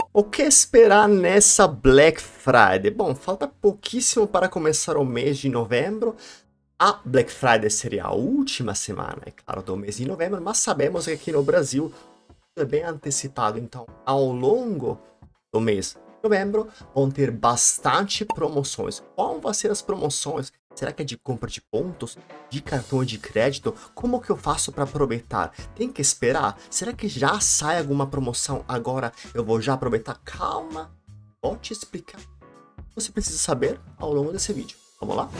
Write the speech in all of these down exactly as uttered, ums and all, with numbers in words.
O que esperar nessa Black Friday? Bom, falta pouquíssimo para começar o mês de novembro. A Black Friday seria a última semana, é claro, do mês de novembro, mas sabemos que aqui no Brasil é bem antecipado. Então, ao longo do mês de novembro, vão ter bastante promoções. Qual vão ser as promoções? Será que é de compra de pontos? De cartão de crédito? Como que eu faço para aproveitar? Tem que esperar? Será que já sai alguma promoção agora? Eu vou já aproveitar? Calma, vou te explicar. Você precisa saber ao longo desse vídeo. Vamos lá?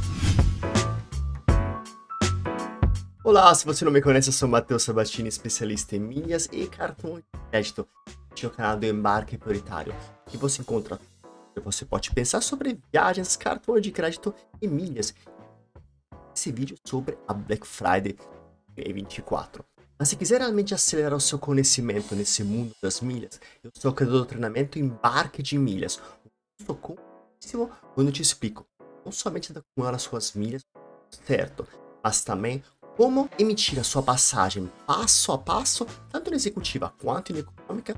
Olá, se você não me conhece, eu sou Matheus Sabastini, especialista em milhas e cartão de crédito. Este é o canal do Embarque Prioritário, que você encontra. Você pode pensar sobre viagens, cartão de crédito e milhas. Esse vídeo é sobre a Black Friday dois mil e vinte e quatro. Mas se quiser realmente acelerar o seu conhecimento nesse mundo das milhas, eu sou o criador do treinamento Embarque de Milhas. Eu sou quando eu te explico não somente da acumular as suas milhas, certo, mas também como emitir a sua passagem passo a passo, tanto na executiva quanto na econômica,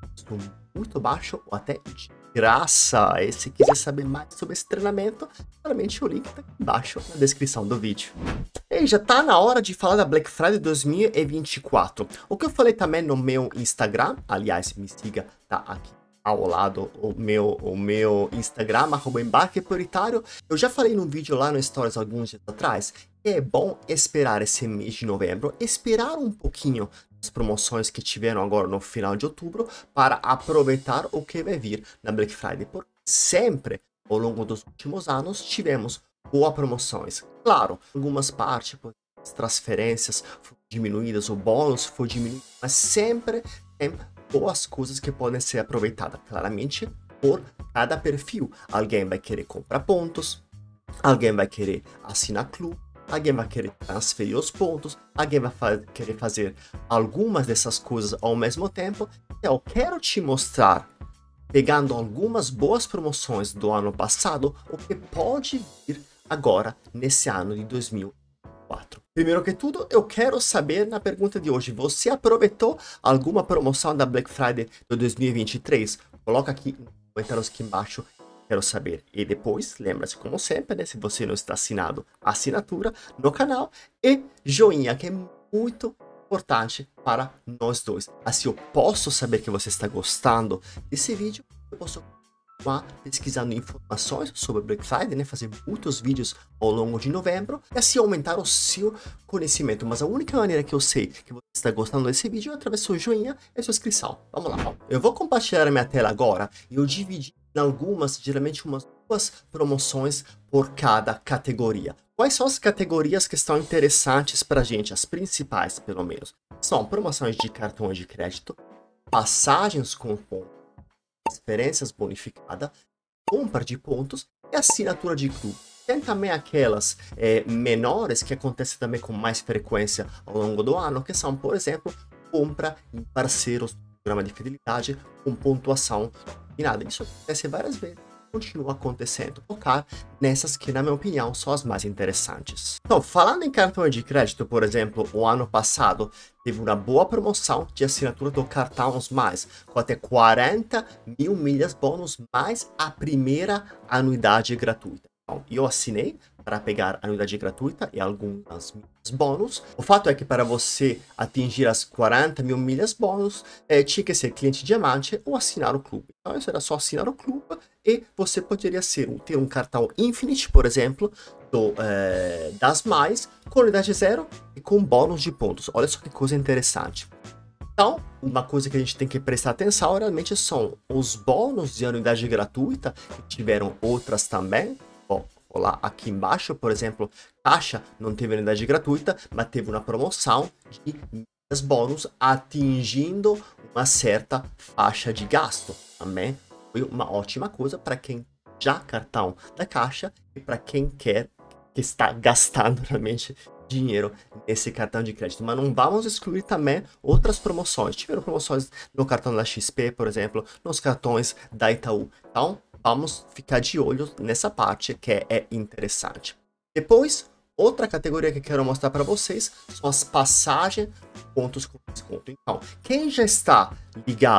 muito baixo ou até de graça. E se quiser saber mais sobre esse treinamento, claramente o link está aqui embaixo na descrição do vídeo. E já tá na hora de falar da Black Friday dois mil e vinte e quatro. O que eu falei também no meu Instagram, aliás, me siga, tá aqui ao lado o meu, o meu Instagram, arroba Embarque Prioritário. Eu já falei num vídeo lá no Stories alguns dias atrás que é bom esperar esse mês de novembro, esperar um pouquinho das promoções que tiveram agora no final de outubro para aproveitar o que vai vir na Black Friday. Porque sempre, ao longo dos últimos anos, tivemos boas promoções. Claro, algumas partes, as transferências foram diminuídas, o bônus foi diminuído, mas sempre tem boas coisas que podem ser aproveitadas, claramente, por cada perfil. Alguém vai querer comprar pontos, alguém vai querer assinar clube, alguém vai querer transferir os pontos, alguém vai fa querer fazer algumas dessas coisas ao mesmo tempo. Eu quero te mostrar, pegando algumas boas promoções do ano passado, o que pode vir agora nesse ano de dois mil e quatro. Primeiro que tudo, eu quero saber na pergunta de hoje, você aproveitou alguma promoção da Black Friday de dois mil e vinte e três? Coloca aqui nos comentários aqui embaixo, quero saber. E depois, lembra-se como sempre, né, se você não está assinado, assinatura no canal e joinha, que é muito importante para nós dois. Assim eu posso saber que você está gostando desse vídeo, eu posso pesquisando informações sobre Black Friday, né, fazer muitos vídeos ao longo de novembro e assim aumentar o seu conhecimento. Mas a única maneira que eu sei que você está gostando desse vídeo é através do seu joinha e sua inscrição. Vamos lá, eu vou compartilhar a minha tela agora e eu dividi em algumas, geralmente umas duas promoções por cada categoria. Quais são as categorias que estão interessantes para a gente, as principais pelo menos? São promoções de cartão de crédito, passagens com pontos, transferências bonificadas, compra de pontos e assinatura de clube. Tem também aquelas é, menores que acontecem também com mais frequência ao longo do ano, que são, por exemplo, compra em parceiros do programa de fidelidade com pontuação e nada. Isso acontece várias vezes, continua acontecendo. Focar nessas que, na minha opinião, são as mais interessantes. Então, falando em cartão de crédito, por exemplo, o ano passado teve uma boa promoção de assinatura do Cartões Mais, com até quarenta mil milhas bônus mais a primeira anuidade gratuita. Então, eu assinei para pegar a anuidade gratuita e algumas milhas bônus. O fato é que para você atingir as quarenta mil milhas bônus, é, tinha que ser cliente diamante ou assinar o clube. Então, isso era só assinar o clube e você poderia ser, ter um cartão Infinite, por exemplo, do, é, das Mais, com unidade zero e com bônus de pontos. Olha só que coisa interessante. Então, uma coisa que a gente tem que prestar atenção realmente são os bônus de anuidade gratuita, que tiveram outras também. Bom, vou lá aqui embaixo, por exemplo, Caixa não teve unidade gratuita, mas teve uma promoção de milhas bônus atingindo uma certa faixa de gasto. Também foi uma ótima coisa para quem já cartão da Caixa e para quem quer, que está gastando realmente dinheiro nesse cartão de crédito. Mas não vamos excluir também outras promoções. Tiveram promoções no cartão da X P, por exemplo, nos cartões da Itaú. Então, vamos ficar de olho nessa parte que é interessante. Depois, outra categoria que eu quero mostrar para vocês são as passagens pontos com desconto. Então, quem já está ligado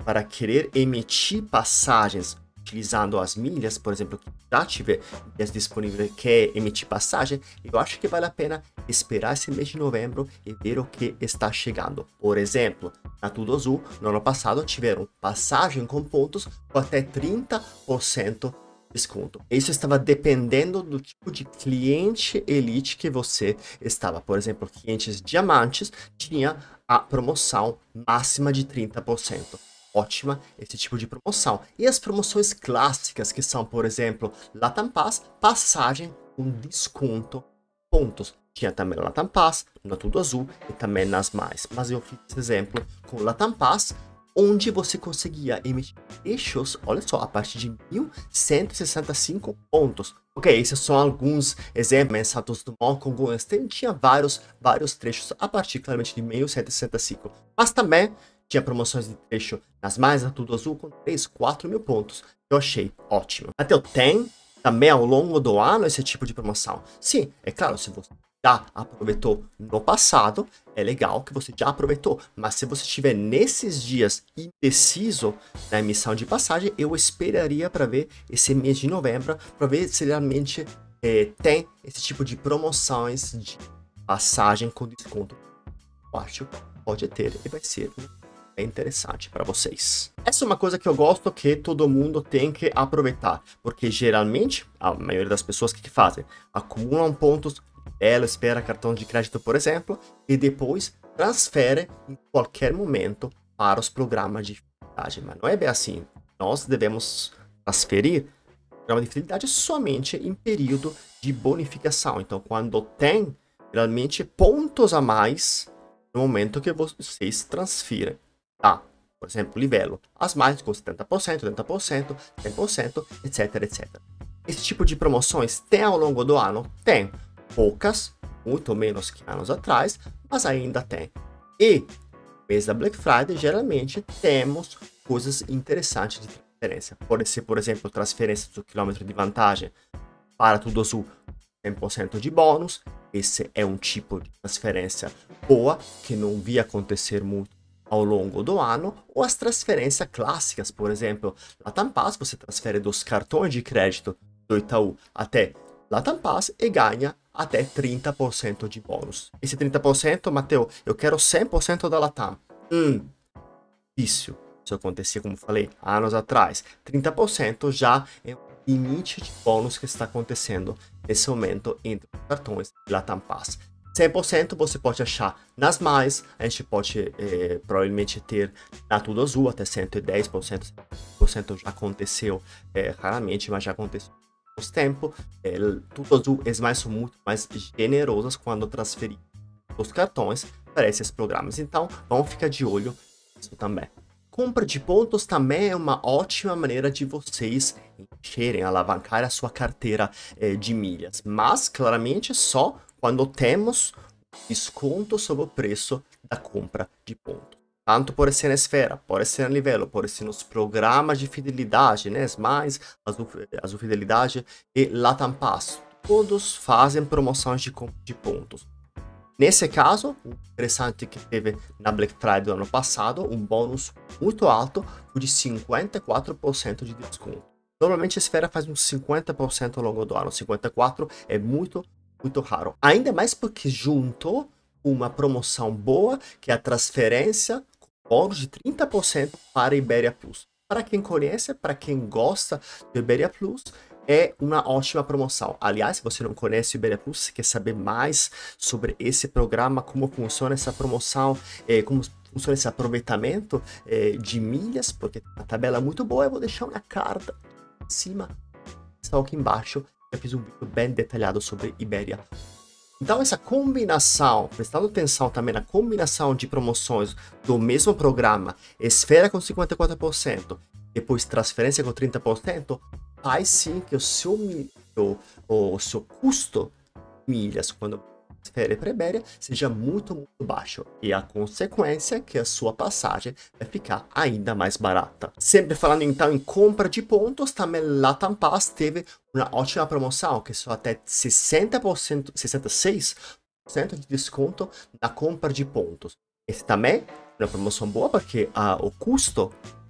para querer emitir passagens utilizando as milhas, por exemplo, que já tiver milhas disponíveis que quer emitir passagem, eu acho que vale a pena esperar esse mês de novembro e ver o que está chegando. Por exemplo, na Tudo Azul, no ano passado, tiveram passagem com pontos com até trinta por cento desconto. Isso estava dependendo do tipo de cliente elite que você estava. Por exemplo, clientes diamantes tinha a promoção máxima de trinta por cento. Ótima esse tipo de promoção. E as promoções clássicas, que são, por exemplo, Latam Pass, passagem com desconto, pontos. Tinha também Latam Pass, na Tudo Azul e também nas mais. Mas eu fiz esse exemplo com Latam Pass, onde você conseguia emitir trechos, olha só, a partir de mil cento e sessenta e cinco pontos. Ok, esses são alguns exemplos. Santos Dumont com Guggenheim tinha vários, vários trechos a partir, claramente, de mil cento e sessenta e cinco. Mas também tinha promoções de trecho nas mais, na Tudo Azul, com três, quatro mil pontos. Eu achei ótimo. Até eu tenho também ao longo do ano esse tipo de promoção. Sim, é claro, se você já aproveitou no passado, é legal que você já aproveitou. Mas se você estiver nesses dias indeciso na emissão de passagem, eu esperaria para ver esse mês de novembro, para ver se realmente é, tem esse tipo de promoções de passagem com desconto. Eu acho que pode ter e vai ser é interessante para vocês. Essa é uma coisa que eu gosto que todo mundo tem que aproveitar, porque geralmente a maioria das pessoas que, que fazem acumulam pontos, ela espera cartão de crédito, por exemplo, e depois transfere em qualquer momento para os programas de fidelidade. Mas não é bem assim. Nós devemos transferir o programa de fidelidade somente em período de bonificação. Então, quando tem realmente pontos a mais no momento que vocês transfirem. Tá, por exemplo, Livelo, as mais com setenta por cento, oitenta por cento, cem por cento, etc, etcétera. Esse tipo de promoções tem ao longo do ano? Tem. Poucas, muito menos que anos atrás, mas ainda tem. E no mês da Black Friday, geralmente, temos coisas interessantes de transferência. Pode ser, por exemplo, transferência do quilômetro de vantagem para Tudo Azul, cem por cento de bônus. Esse é um tipo de transferência boa, que não vi acontecer muito ao longo do ano, ou as transferências clássicas, por exemplo, Latam Pass, você transfere dos cartões de crédito do Itaú até Latam Pass e ganha até trinta por cento de bônus. Esse trinta por cento, Mateu, eu quero cem por cento da Latam. Hum, difícil. Isso acontecia, como falei, anos atrás. trinta por cento já é o limite de bônus que está acontecendo nesse momento entre os cartões de Latam Pass. cem por cento você pode achar nas mais, a gente pode eh, provavelmente ter na Tudo Azul até cento e dez por cento, cem por cento já aconteceu eh, raramente, mas já aconteceu há muito tempo. Eh, Tudo Azul e mais são muito mais generosas quando transferir os cartões para esses programas, então vamos ficar de olho nisso também. Compra de pontos também é uma ótima maneira de vocês encherem, alavancar a sua carteira eh, de milhas, mas claramente só quando temos desconto sobre o preço da compra de pontos. Tanto pode ser na Esfera, pode ser na Livelo, pode ser nos programas de fidelidade, né? Mais Azul, Azul Fidelidade e Latam Pass. Todos fazem promoções de compra de pontos. Nesse caso, o interessante que teve na Black Friday do ano passado, um bônus muito alto de cinquenta e quatro por cento de desconto. Normalmente a Esfera faz uns cinquenta por cento ao longo do ano, cinquenta e quatro por cento é muito muito raro. Ainda mais porque juntou uma promoção boa, que é a transferência com bônus de trinta por cento para Iberia Plus. Para quem conhece, para quem gosta do Iberia Plus, é uma ótima promoção. Aliás, se você não conhece o Iberia Plus, quer saber mais sobre esse programa, como funciona essa promoção, é, como funciona esse aproveitamento é, de milhas, porque a tabela é muito boa, eu vou deixar uma carta em cima, está aqui embaixo. Eu fiz um vídeo bem detalhado sobre Iberia. Então essa combinação, prestando atenção também na combinação de promoções do mesmo programa, Esfera com cinquenta e quatro por cento, depois transferência com trinta por cento, faz sim que o seu, o, o seu custo de milhas, quando transfere para Iberia, seja muito, muito baixo. E a consequência é que a sua passagem vai ficar ainda mais barata. Sempre falando então em compra de pontos, também Latam Pass teve uma ótima promoção, que só até sessenta por cento, sessenta e seis por cento de desconto na compra de pontos. Esse também é uma promoção boa, porque ah, o custo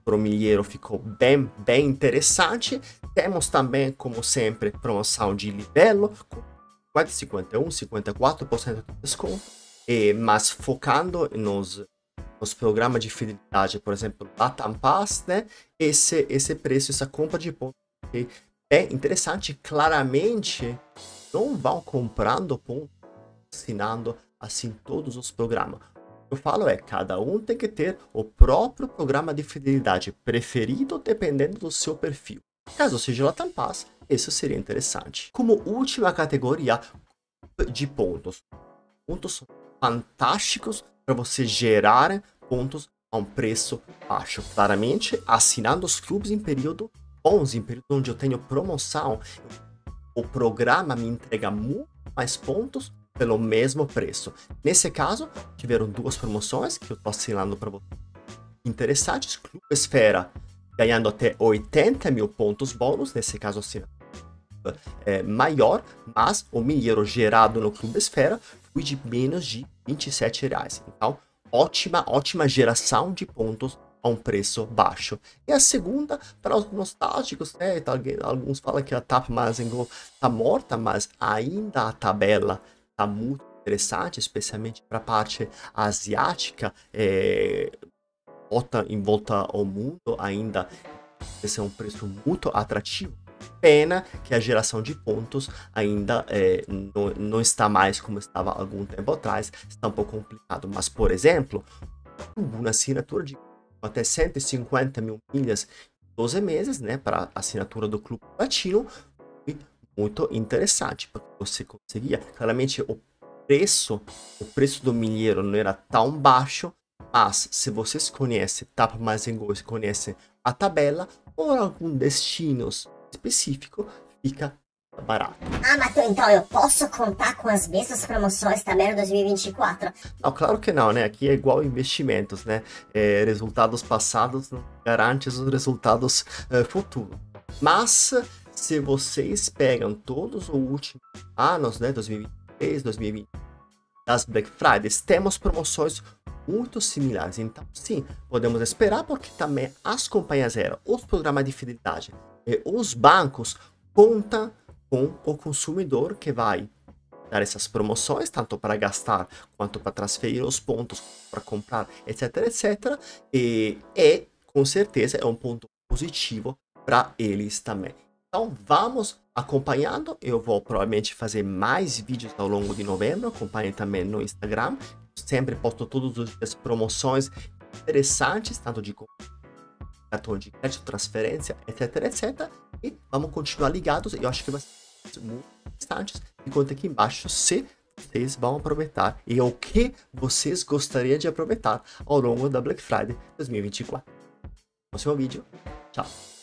pro milheiro ficou bem, bem interessante. Temos também, como sempre, promoção de Livelo, com cinquenta e um, cinquenta e quatro por cento de desconto, e, mas focando nos, nos programas de fidelidade, por exemplo, Latam Pass, né? Esse, esse preço, essa compra de pontos é interessante. Claramente, não vão comprando pontos, assinando assim todos os programas. O que eu falo é, cada um tem que ter o próprio programa de fidelidade preferido, dependendo do seu perfil. Caso seja Latam Pass, isso seria interessante. Como última categoria de pontos. Pontos são fantásticos para você gerar pontos a um preço baixo. Claramente, assinando os clubes em período bons, em período onde eu tenho promoção, o programa me entrega muito mais pontos pelo mesmo preço. Nesse caso, tiveram duas promoções que eu estou assinando para vocês. Interessantes. Clube Esfera ganhando até oitenta mil pontos bônus, nesse caso assinando é, maior, mas o milheiro gerado no Clube Esfera foi de menos de vinte e sete reais. Então, ótima, ótima geração de pontos a um preço baixo. E a segunda, para os nostálgicos, né? Alguns falam que a Tap Mas Go está morta, mas ainda a tabela está muito interessante, especialmente para a parte asiática, é, volta, em volta ao mundo, ainda esse é um preço muito atrativo. Pena que a geração de pontos ainda é, não, não está mais como estava há algum tempo atrás, está um pouco complicado. Mas, por exemplo, uma assinatura de até cento e cinquenta mil milhas em doze meses, né, para a assinatura do Clube Latino, foi muito interessante, porque você conseguia, claramente o preço, o preço do milheiro não era tão baixo, mas se vocês conhecem Tap Mais Go, se conhecem a tabela, ou algum destinos específico, fica barato. Ah, Matheus, então eu posso contar com as mesmas promoções também no dois mil e vinte e quatro? Não, claro que não, né? Aqui é igual investimentos, né? É, resultados passados não garantem os resultados é, futuros. Mas, se vocês pegam todos os últimos anos, né? dois mil e vinte e três, dois mil e vinte, das Black Fridays, temos promoções muito similares. Então, sim, podemos esperar, porque também as companhias aéreas, os programas de fidelidade, e os bancos contam com o consumidor que vai dar essas promoções, tanto para gastar quanto para transferir os pontos, para comprar, etc, etc. E, e com certeza é um ponto positivo para eles também. Então vamos acompanhando. Eu vou provavelmente fazer mais vídeos ao longo de novembro. Acompanhem também no Instagram. Sempre posto todos os dias promoções interessantes, tanto de cartão de crédito, transferência, etc, etc. E vamos continuar ligados. Eu acho que vai ser muito interessante. E conta aqui embaixo se vocês vão aproveitar e o que vocês gostariam de aproveitar ao longo da Black Friday dois mil e vinte e quatro. Próximo vídeo. Tchau.